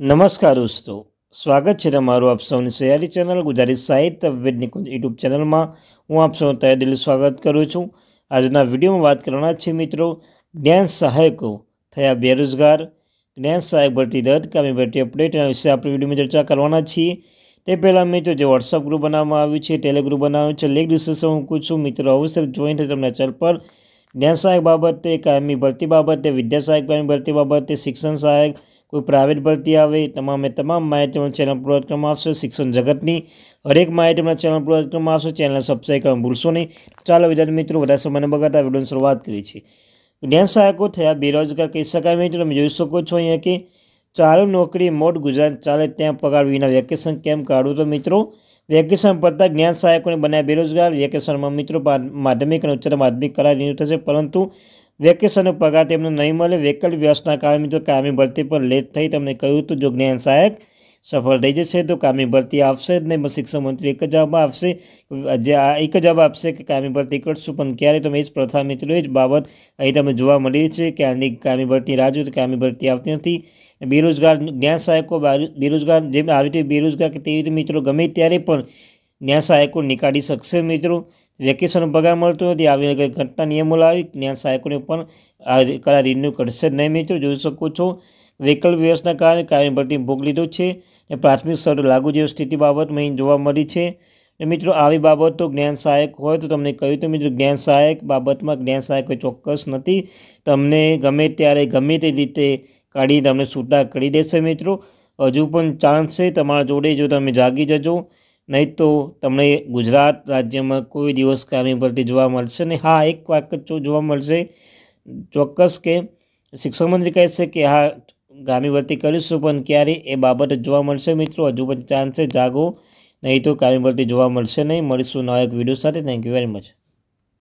नमस्कार दोस्तों, स्वागत है तमारू आप सौनी सयारी चैनल गुजारी साहित्य विद निकुंज यूट्यूब चैनल में हूँ आप सौ तहे दिल स्वागत करूँ छूँ। आजना विडियो में बात करवाना है मित्रों, ज्ञान सहायको थया बेरोजगार, ज्ञान सहायक भर्ती रद्द, कामी भर्ती अपडेट विषय आप विडियो में चर्चा करवाना छीए। ते पहला मित्रों जो व्हाट्सएप ग्रुप बनाववामां आव्युं छे, टेलिग्रुप बनाव्युं छे, लिंक डिस्क्रिप्शन में मूकું છું। मित्रों अवश्य जॉइन थे तमने चैनल पर ज्ञान सहायक बाबते, कायमी भर्ती बाबते, विद्या सहायक कायमी भर्ती बाबते, शिक्षण सहायक कोई प्राइवेट भर्ती आए तमामे तमाम माहिती चैनल पर क्रम आवशे। शिक्षण जगतनी हरेक माहिती चैनल पर क्रम आवशे। चैनल सब्सक्राइब करवानुं भूलशो नहीं। चालो विद्यार्थी मित्रों वधारे समय बगाड़ता विडियोनी शुरुआत करीए छीए। ज्ञान सहायको थया बेरोजगार कही शकाय। मित्रों तमे जोई शको छो अहींया कि चालू नौकरी मोट गुजरात चाले त्यां पगार विना वेकेशन केम काढवुं। तो मित्रों वेकेशन पड़ता ज्ञान सहायकोने बनाव्या बेरोजगार। वेकेशन में मित्रों माध्यमिक और उच्चतर माध्यमिक करार रिन्यू थशे, परंतु वेकेशन पगार तेमने नहीं मळे। वैकल्पिक व्यवस्था कारण मित्रों कायमी भर्ती पर लेट थई। तमने कह्युं तो जो ज्ञान सहायक सफल थई जशे तो कायमी भर्ती आवशे ज नहीं। शिक्षण मंत्री एक जवाब आपशे, एक जवाब आपशे कि कायमी भर्ती करशुं, पण क्यारे तमे एज प्रथा मित्रों एज बाबत अहीं तमने जोवा मळी छे कि आनी कायमी भर्ती राह जोई तो कायमी भर्ती आवती नथी। बेरोजगार ज्ञान सहायको बेरोजगार जेम आवी रीते बेरोजगार के तेवी रीते मित्रों गमे त्यारे पण ज्ञान सहायको निकाળી શકશે। मित्रों वेकेशन पगार मळतो नथी, આવી ઘટના નિયમો લાવી જ્ઞાન સહાયકોને પણ કરાર रिन्यू करशे नहीं। मित्रों જોઈ શકો છો वैकल्पिक व्यवस्था कारण कायमी भर्ती भोग लीधो छे। प्राथमिक स्तर लागू जेवी स्थिति बाबत में जोवा मळी छे। मित्रों આવી बाबतो ज्ञान सहायक होय तो तमने कह्युं तो मित्रों ज्ञान सहायक बाबतमां ज्ञान सहायक कोई चोक्कस नथी। तमने गमे त्यारे गमे ते रीते काढी तमने छूटा करी देशे। मित्रों हजू पण चांस छे तमारा जोड़े, जो तमे जागी जजो, नहीं तो तमने गुजरात राज्य में कोई दिवस कायमी भर्ती जोवा मळशे नहीं। हाँ, एक वखत जोवा मळशे चोक्कस के शिक्षण मंत्री कहे कि हाँ कायमी भर्ती करीशुं, पण क्यारे ए बाबत जोवा मळशे। मित्रों हजू पण चांस छे, जागो, नहीं तो कायमी भर्ती जोवा मळशे नहीं। मळीशुं नवा एक विडियो साथे। Thank you very much.